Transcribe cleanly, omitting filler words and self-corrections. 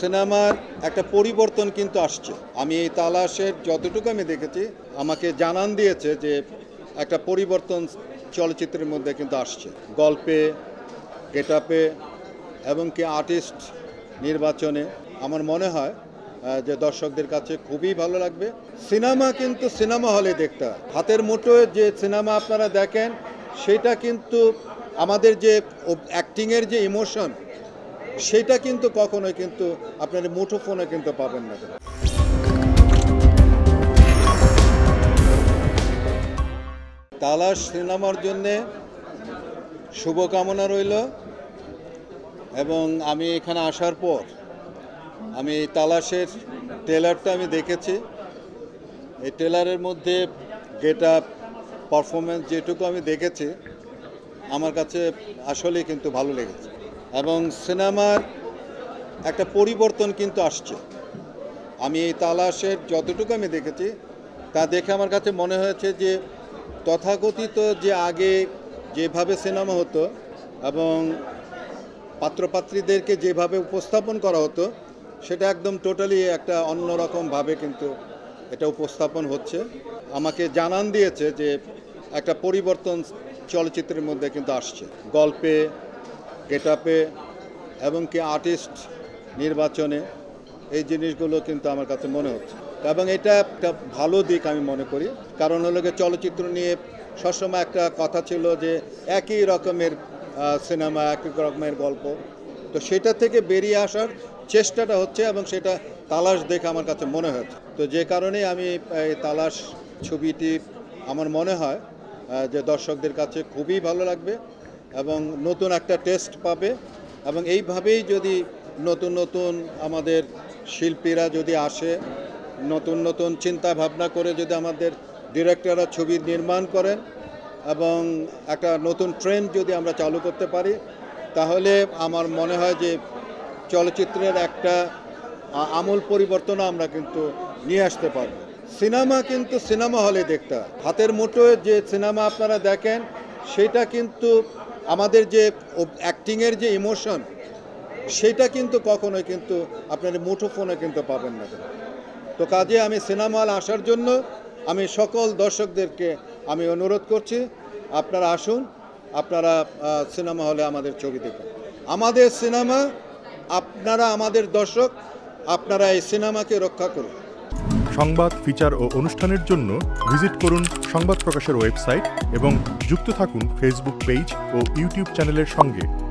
সিনেমার একটা পরিবর্তন কিন্তু আসছে। আমি এই তালাশের যতটুকু আমি দেখেছি আমাকে জানান দিয়েছে যে একটা পরিবর্তন চলচ্চিত্রের মধ্যে কিন্তু আসছে, গল্পে, গেটআপে এবং কি আর্টিস্ট নির্বাচনে। আমার মনে হয় যে দর্শকদের কাছে খুবই ভালো লাগবে। সিনেমা কিন্তু সিনেমা হলে দেখতে হয়, হাতের মুঠোয় যে সিনেমা আপনারা দেখেন সেটা কিন্তু আমাদের যে অ্যাক্টিংয়ের যে ইমোশন সেটা কিন্তু কখনোই কিন্তু আপনার মুঠোফোনে কিন্তু পাবেন না। তালাশ সিনেমার জন্যে শুভকামনা রইল। এবং আমি এখানে আসার পর আমি তালাশের ট্রেলারটা আমি দেখেছি। এই ট্রেলারের মধ্যে গেটআপ, পারফরমেন্স যেটুকু আমি দেখেছি আমার কাছে আসলেই কিন্তু ভালো লেগেছে। এবং সিনেমার একটা পরিবর্তন কিন্তু আসছে। আমি এই তালাশের যতটুকু আমি দেখেছি তা দেখে আমার কাছে মনে হয়েছে যে তথাকথিত যে আগে যেভাবে সিনেমা হতো এবং পাত্রপাত্রীদেরকে যেভাবে উপস্থাপন করা হতো সেটা একদম টোটালি একটা অন্যরকমভাবে কিন্তু এটা উপস্থাপন হচ্ছে। আমাকে জানান দিয়েছে যে একটা পরিবর্তন চলচ্চিত্রের মধ্যে কিন্তু আসছে, গল্পে, গেটআপে এবং কি আর্টিস্ট নির্বাচনে। এই জিনিসগুলো কিন্তু আমার কাছে মনে হচ্ছে এবং এটা একটা ভালো দিক আমি মনে করি। কারণ হলো গিয়ে চলচ্চিত্র নিয়ে সবসময় একটা কথা ছিল যে একই রকমের সিনেমা, একই রকমের গল্প, তো সেটা থেকে বেরিয়ে আসার চেষ্টাটা হচ্ছে এবং সেটা তালাশ দেখে আমার কাছে মনে হচ্ছে। তো যে কারণে আমি এই তালাশ ছবিটি আমার মনে হয় যে দর্শকদের কাছে খুবই ভালো লাগবে এবং নতুন একটা টেস্ট পাবে। এবং এইভাবেই যদি নতুন নতুন আমাদের শিল্পীরা যদি আসে, নতুন নতুন চিন্তা ভাবনা করে যদি আমাদের ডিরেক্টররা ছবি নির্মাণ করেন এবং একটা নতুন ট্রেন্ড যদি আমরা চালু করতে পারি, তাহলে আমার মনে হয় যে চলচ্চিত্রের একটা আমূল পরিবর্তনও আমরা কিন্তু নিয়ে আসতে পারব। সিনেমা কিন্তু সিনেমা হলে দেখতে হয়, হাতের মুঠোয় যে সিনেমা আপনারা দেখেন সেটা কিন্তু আমাদের যে অ্যাক্টিংয়ের যে ইমোশন সেটা কিন্তু কখনোই কিন্তু আপনার মুঠোফোনে কিন্তু পাবেন না। তো কাজে আমি সিনেমা হল আসার জন্য আমি সকল দর্শকদেরকে আমি অনুরোধ করছি, আপনারা আসুন, আপনারা সিনেমা হলে আমাদের ছবি দেখুন। আমাদের সিনেমা, আপনারা আমাদের দর্শক, আপনারা এই সিনেমাকে রক্ষা করুন। সংবাদ, ফিচার ও অনুষ্ঠানের জন্য ভিজিট করুন সংবাদ প্রকাশের ওয়েবসাইট এবং যুক্ত থাকুন ফেসবুক পেজ ও ইউটিউব চ্যানেলের সঙ্গে।